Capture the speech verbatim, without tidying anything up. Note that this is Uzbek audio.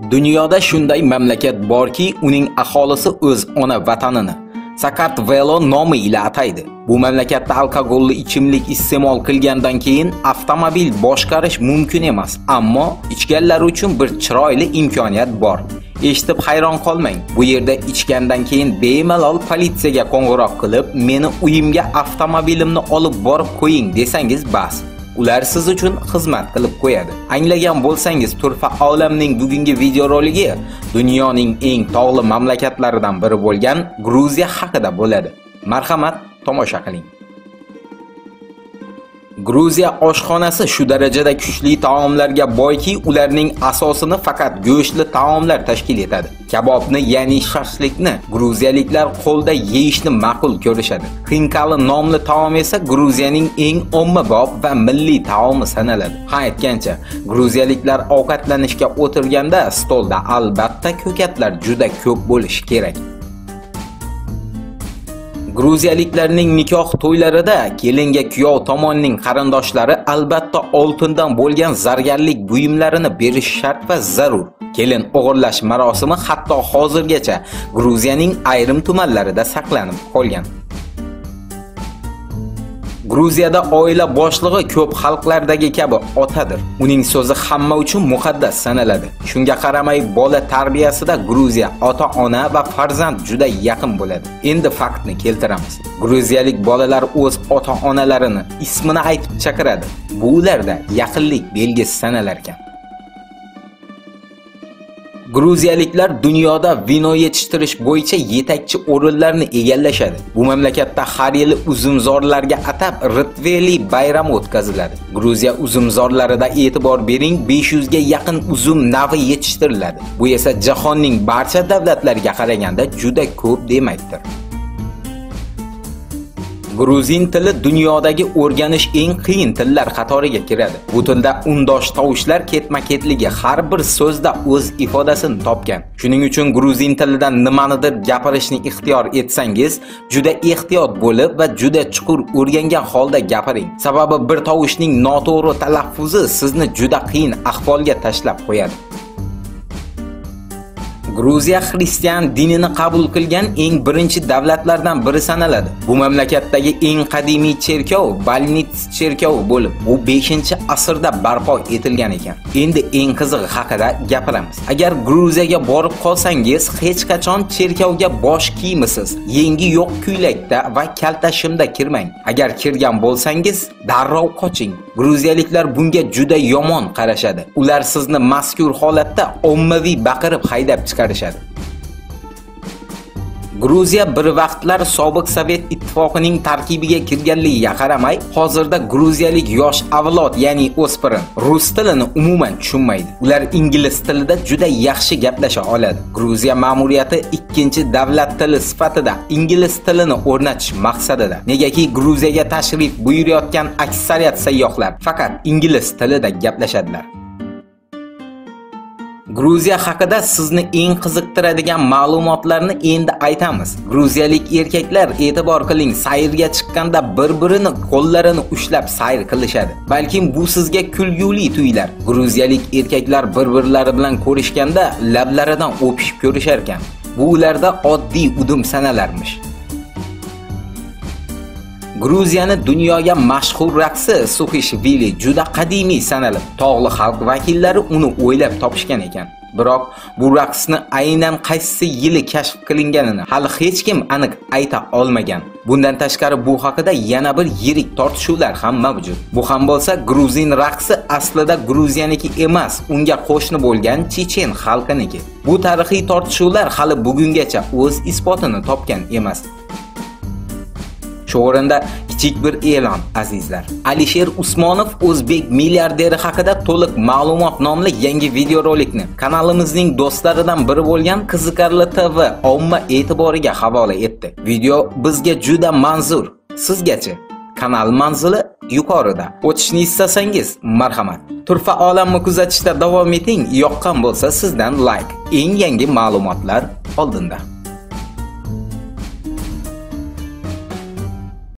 Dunyoda shunday mamlakat borki, uning aholisi o'z ona vatanini Sakartvelo nomi ila ataydi. Bu mamlakatda alkogolli ichimlik iste'mol qilgandan keyin avtomobil boshqarish mumkin emas, ammo ichganlar uchun bir chiroyli imkoniyat bor. Eshitib hayron qolmang. Bu yerda ichgandan keyin bemalol politsiyaga qo'ng'iroq qilib, meni uyimga avtomobilimni olib borib qo'ying desangiz bas. Ular siz uchun xizmat qilib qo'yadi. Anglagan bo'lsangiz, turfa olamning bugungi videoroligi dunyoning eng tog'li mamlakatlaridan biri bo'lgan Gruziya haqida bo'ladi. Marhamat, tomosha qiling. Gruziya oshxonasi shu darajada kuchli taomlarga boyki, ularning asosini faqat go'shtli taomlar tashkil etadi. Kabobni, ya'ni shashlikni gruziyaliklar qo'lda yeyishni ma'qul ko'rishadi. Xinkali nomli taom esa Gruziyaning eng ommabop va milliy taomi sanaladi. Ha, aytgancha, gruziyaliklar ovqatlanishga o'tirganda stolda albatta ko'katlar juda ko'p bo'lishi kerak. Gruziyaliklarning nikoh to'ylarida kelinga kuyov tomonning qarindoshlari albatta oltindan bo'lgan zargarlik buyumlarini berish shart va zarur. Kelin o'g'irlash marosimi hatto hozirgacha Gruziyaning ayrim tumanlarida saqlanib qolgan. Gruziyada oila boshlig'i ko'p xalqlardagi kabi otadir. Uning so'zi hamma uchun muqaddas sanaladi. Shunga qaramay, bola tarbiyasida Gruziya ota-ona va farzand juda yaqin bo'ladi. Endi faktni keltiramiz. Gruziyalik bolalar o'z ota-onalarini ismini aytib chaqiradi. Bu ularda yaqinlik belgisi sanalar ekan. Gruziyaliklar dunyoda vino yetishtirish bo'yicha yetakchi o'rinlarni egallashadi. Bu mamlakatda har yili uzumzorlarga atab Ritveli bayrami o'tkaziladi. Gruziya uzumzorlarida e'tibor bering, besh yuz ga yaqin uzum navi yetishtiriladi. Bu esa jahonning barcha davlatlariga qaraganda juda ko'p demakdir. Gruzin tili dunyodagi o'rganish eng qiyin tillar qatoriga kiradi. Bu tilda undosh tovushlar ketma-ketligi har bir so'zda o'z ifodasini topgan. Shuning uchun gruzin tilidan nimanidir gapirishni ixtiyor etsangiz, juda ehtiyot bo'lib va juda chuqur o'rgangan holda gapiring. Sababi bir tovushning noto'g'ri talaffuzi sizni juda qiyin ahvolga tashlab qo'yadi. Gruziya xristian dinini qabul qilgan eng birinchi davlatlardan biri sanaladi. Bu mamlakatdagi eng qadimiy cherkov Balnits cherkovi bo'lib, u beshinchi asrda barpo etilgan ekan. Endi eng qizig'i haqida gapiramiz. Agar Gruziyaga borib qolsangiz, hech qachon cherkovga bosh kiymisiz, yengi yo'q ko'ylakda va kalta shimda kirmang. Agar kirgan bo'lsangiz, darrov qoching. Gruziyaliklar bunga juda yomon qarashadi. Ular sizni mazkur holatda ommaviy baqirib haydab chiqarishadi. Gruziya bir vaqtlar sobiq Sovet ittifoqining tarkibiga kirganligiga qaramay, hozirda gruziyalik yosh avlod, ya'ni o'spirin, rus tilini umuman tushunmaydi. Ular ingliz tilida juda yaxshi gaplasha oladi. Gruziya ma'muriyati ikkinchi davlat tili sifatida ingliz tilini o'rnatish maqsadida. Negaki Gruziyaga tashrif buyurayotgan aksariyat sayyohlar faqat ingliz tilida gaplashadilar. Gruziya haqida sizni eng qiziqtiradigan ma'lumotlarni endi aytamiz. Gruziyalik erkaklar, e'tibor qiling, sayrga chiqqanda bir-birini qo'llarini ushlab sayr qilishadi. Balkim bu sizga kulguli tuyular. Gruziyalik erkaklar bir-birlari bilan ko'rishganda lablaridan o'pishib ko'rishar ekan. Bu ularda oddiy udum sanalarmish. Gruziyani dunyoga mashhur raqsi Suxishvili juda qadimiy sanalib, tog'li xalq vakillari uni o'ylab topishgan ekan. Biroq bu raqsni aynan qaysi yili kashf qilinganini hali hech kim aniq ayta olmagan. Bundan tashqari bu haqida yana bir yirik tortishuvlar ham mavjud. Bu ham bo'lsa, gruzin raqsi aslida Gruziyaniki emas, unga qo'shni bo'lgan chechen xalqiniki. Bu tarixiy tortishuvlar hali bugungacha o'z isbotini topgan emas. Shu o'rinda kichik bir e'lon, azizlar. Alisher Usmonov o'zbek milliarderi haqida to'liq ma'lumot nomli yangi videorolikni kanalimizning do'stlaridan biri bo'lgan Qiziqarli T V omma e'tiboriga havola etdi. Video bizga juda manzur. Sizgachi? Kanal manzili yuqorida. O'tishni istasangiz, marhamat. Turfa olamni kuzatishda davom eting. Yoqqan bo'lsa sizdan like. Eng yangi ma'lumotlar oldinda.